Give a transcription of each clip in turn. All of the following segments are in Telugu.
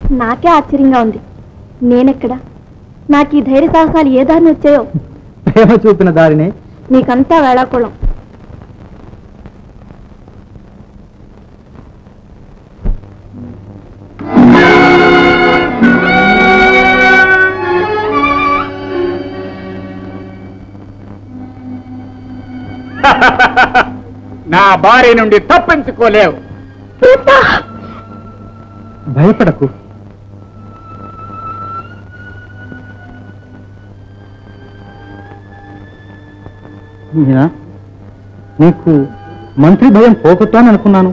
నాకే ఆశ్చర్యంగా ఉంది. నేనెక్కడ? నాకు ఈ ధైర్య సాహసాలు ఏ దారిని వచ్చాయో? ప్రేమ చూపిన దారినే. నీకంతా వేళాకుళం. నా భార్య నుండి తప్పించుకోలేవు. భయపడకు. నీకు మంత్రి భయం పోగొట్టాను అనుకున్నాను.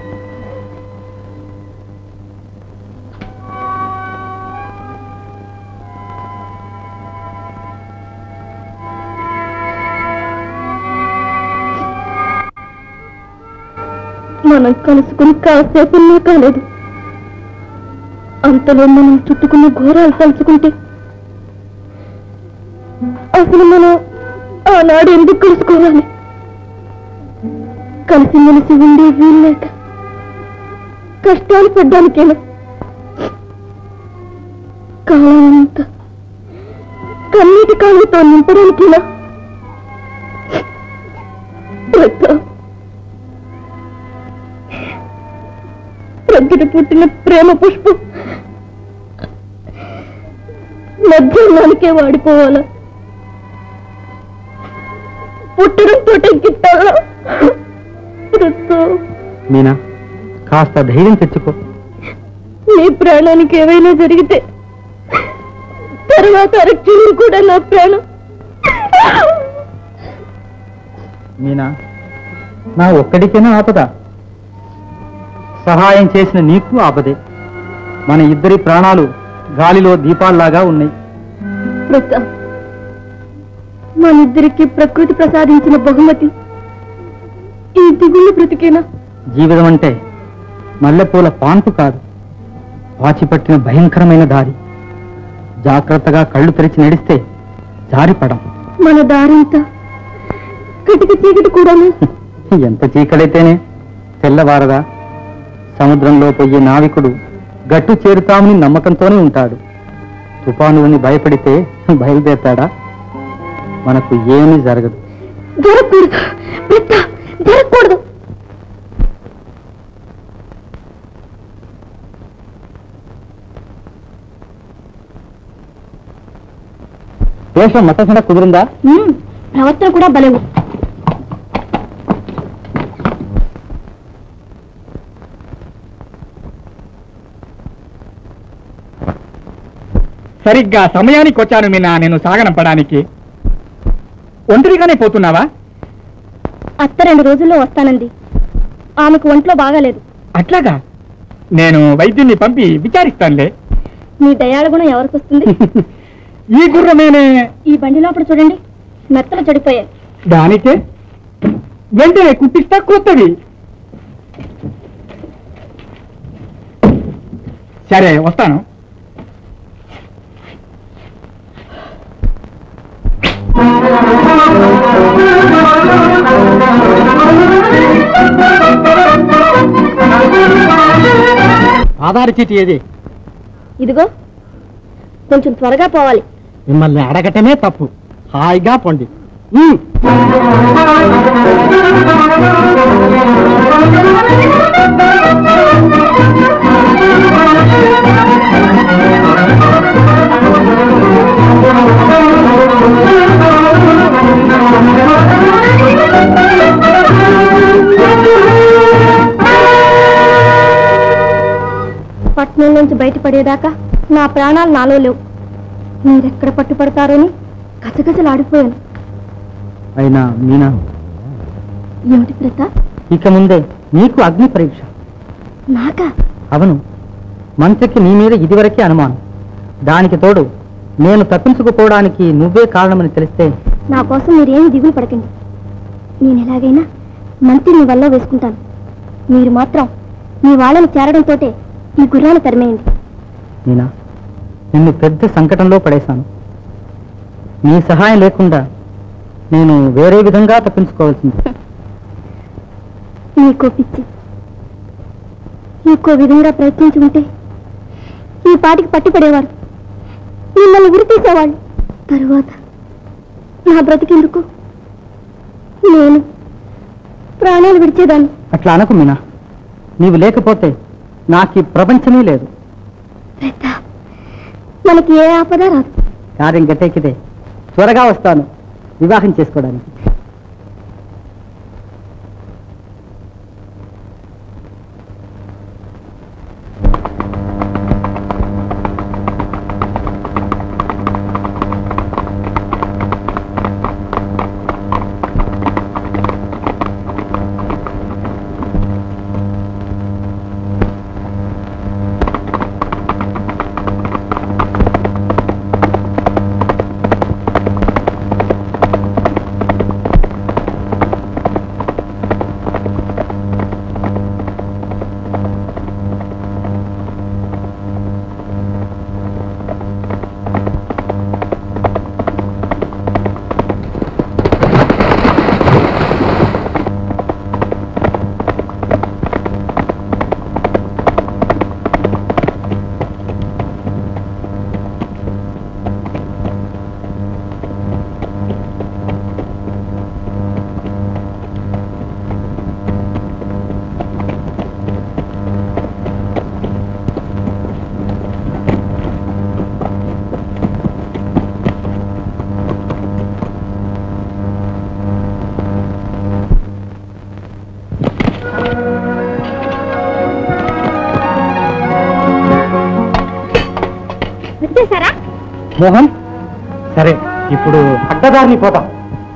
మనం కలుసుకుని కాసేపున్నా కాలేదు. అంతలో మనం చుట్టుకున్న ఘోరాలు తలుచుకుంటే అసలు మనం ఆనాడు ఎందుకు కలుసుకోవాలి? కలిసి మెలిసి ఉండే వీల్లేక కష్టాలు పడ్డానికేనా? కాలంతా కన్నీటి కాలంతో నింపడానికేనా? ప్రజ్ఞ పుట్టిన ప్రేమ పుష్పం మధ్యాహ్నానికే వాడిపోవాలా? పుట్టడంతో గిట్టాలా? మీనా, కాస్త ధైర్యం తెచ్చుకో. నీ ప్రాణానికి ఏమైనా జరిగితే తర్వాత అరక్షణం కూడా నా ప్రాణం. మీనా, నా ఒక్కడికైనా ఆపద. సహాయం చేసిన నీకు ఆపదే. మన ఇద్దరి ప్రాణాలు గాలిలో దీపాల్లాగా ఉన్నాయి. మనిద్దరికి ప్రకృతి ప్రసాదించిన బహుమతి ఈ దిగులు బ్రతికేనా? జీవితం అంటే మల్లెపూల పాన్పు కాదు, వాచిపట్టిన భయంకరమైన దారి. జాగ్రత్తగా కళ్ళు తెరిచి నడిస్తే జారిపడం. మన దారింత కటిక చీకటి కూడాను. ఎంత చీకడైతేనే తెల్లవారదా? సముద్రంలో పోయే నావికుడు గట్టు చేరుతామని నమ్మకంతోనే ఉంటాడు. తుఫానుని భయపడితే బయలుదేరతాడా? మనకు ఏమీ జరగదు. జరగకూడదు. వేషం మతసన కుదిరిందా? ప్రవర్తన కూడా బలేవు. సరిగ్గా సమయానికి వచ్చాను మీనా నేను సాగనంపడానికి. ఒంటరిగానే పోతున్నావా? అత్త 2 రోజుల్లో వస్తానంది. ఆమెకు ఒంట్లో బాగాలేదు. అట్లాగా? నేను వైద్యుని పంపి విచారిస్తానులే. మీ దయాళ గుణం ఎవరికి వస్తుంది? ఈ గుర్రమేనే. ఈ బండి లోపల చూడండి, మెత్తలు చెడిపోయాయి. దానికే వెంటనే కుట్టిస్తా కొత్తవి. సరే వస్తాను. ఆధార్ చీటీ ఏది? ఇదిగో, కొంచెం త్వరగా పోవాలి. మిమ్మల్ని అడగటమే తప్పు. హాయిగా పొండి. పట్నం నుంచి బయటపడేదాకా నా ప్రాణాలు నాలో లేవు. మీరెక్కడ పట్టుపడతారని గజగజలాడిపోయాను. అయినా మీనా, ఏమిటి ప్రతాప్? ఇక ముందే నీకు అగ్ని పరీక్ష. నాకా? అవును. మంత్రికి నీ మీద ఇదివరకే అనుమానం. దానికి తోడు నేను తప్పించుకుపోవడానికి నువ్వే కారణమని తెలిస్తే. నా కోసం మీరేమి దిగులు పడకండి. నేను ఎలాగైనా మంత్రిని వల్ల వేసుకుంటాను. మీరు మాత్రం మీ వాళ్ళని చేరడంతో ఈ గుర్రాన్ని తరిమేయండి. మీనా, నిన్ను పెద్ద సంకటంలో పడేశాను. నీ సహాయం లేకుండా నేను వేరే విధంగా తప్పించుకోవాల్సింది. నీకో పిచ్చి. ఇంకో విధంగా ప్రయత్నించి ఉంటే ఈ ఈ పాటికి పట్టుపడేవారు, మిమ్మల్ని ఉరితీసేవాళ్ళు. తరువాత నా బ్రతికెందుకు? నేను ప్రాణాలు విడిచేదాన్ని. అట్లా అనకు మీనా. నీవు లేకపోతే నాకు ఈ ప్రపంచమే లేదు. మనకి ఏ ఆపద రాదు. కార్యం గట్టెక్కితే త్వరగా వస్తాను వివాహం చేసుకోవడానికి. మోహన్, సరే ఇప్పుడు అడ్డదారిని పోతాం.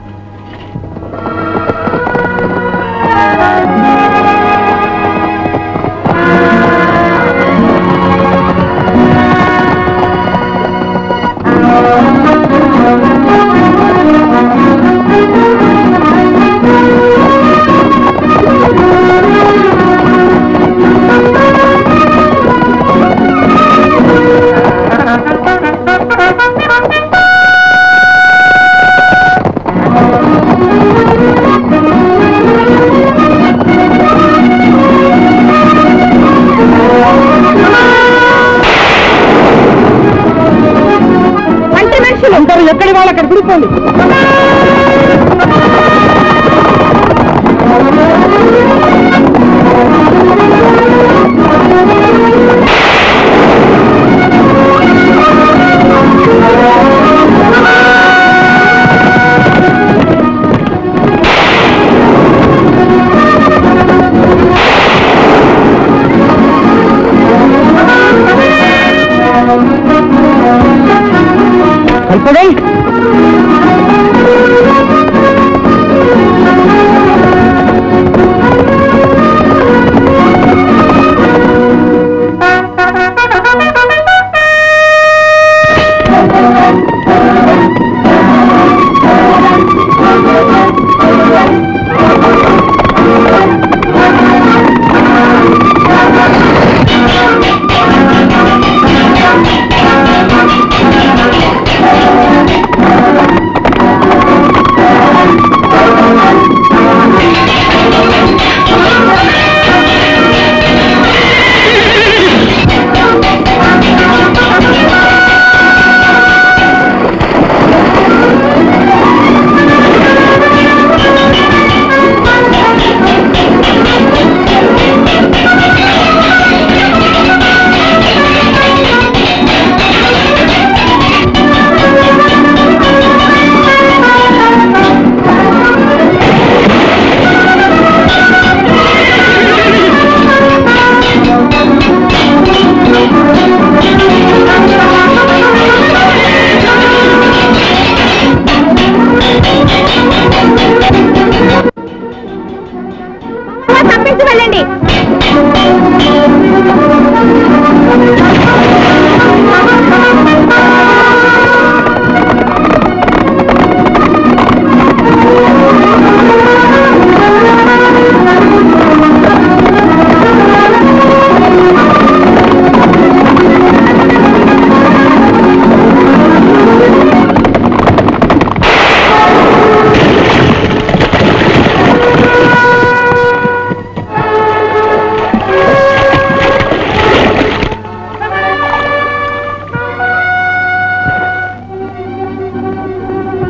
ఎక్కడి వాళ్ళు అక్కడ పిలుపుకోండి.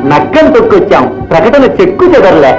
నక్కం తొక్కొచ్చాం, ప్రకటన చెక్కు చెదరలే.